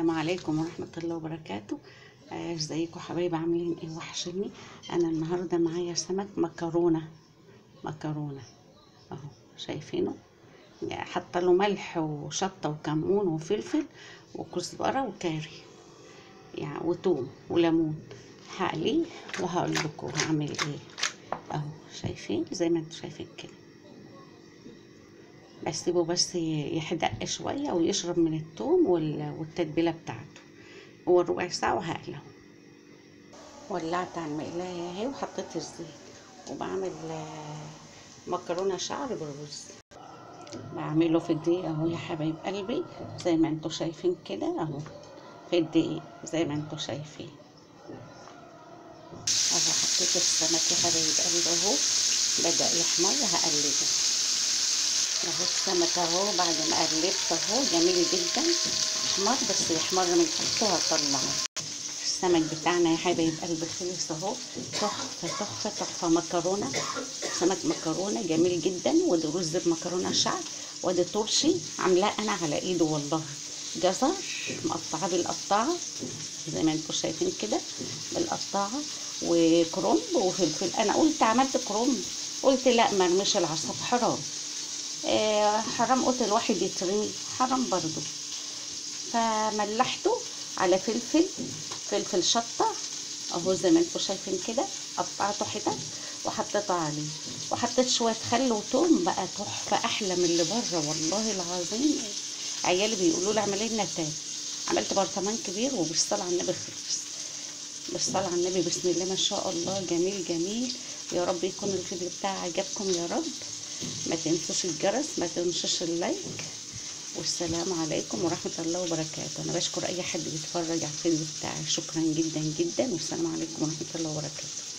السلام عليكم ورحمة الله وبركاته. ازيكم حبايبي، عاملين ايه؟ وحشني. انا النهارده معايا سمك مكرونة اهو، شايفينه؟ حاطه له ملح وشطه وكمون وفلفل وكزبره وكاري يعني وتوم وليمون. هقليه وهقول لكم هعمل ايه. اهو شايفين زي ما انتم شايفين كده، اسيبه بس يحدق شويه ويشرب من التوم والتتبيله بتاعته. هو ربع ساعه وهقليه. ولعت على المقلايه اهي وحطيت الزيت، وبعمل مكرونه شعر بالرز. بعمله في الدقيق اهو يا حبايب قلبي، زي ما انتم شايفين كده اهو، في الدقيق زي ما انتم شايفين اهو. حطيت السمك يا حبايب قلبي اهو، بدأ يحمر. هقلبه اهو السمك اهو، بعد ما قلبت اهو جميل جدا، احمر بس يحمر من تحت. وهطلعه. السمك بتاعنا يا حبايب قلبي خلص اهو، تحفه تحفه تحفه. سمك مكرونه جميل جدا. ودي رز بمكرونه شعر، ودي ترشي عاملاه انا على ايده والله. جزر مقطعاه بالقطاعه زي ما انتم شايفين كده بالقطاعه، وكرنب وفلفل. انا قلت عملت كرنب، قلت لا مرمش العصب حرام. حرام، قلت الواحد يترمي حرام برضو. فملحته على فلفل شطه اهو زي ما انتم شايفين كده. قطعته حتت وحطيته عليه، وحطيت شويه خل وتوم. بقى تحفه، احلى من اللي بره والله العظيم. عيالي بيقولوا لي اعملي لنا تاني. عملت برطمان كبير، وبالصلاه على النبي خلص. بالصلاه على النبي، بسم الله ما شاء الله، جميل جميل. يا رب يكون الفيديو بتاعي عجبكم يا رب. ما تنسوش الجرس، ما تنسوش اللايك. والسلام عليكم ورحمة الله وبركاته. أنا بشكر أي حد بيتفرج على الفيديو بتاعي، شكرا جدا جدا، والسلام عليكم ورحمة الله وبركاته.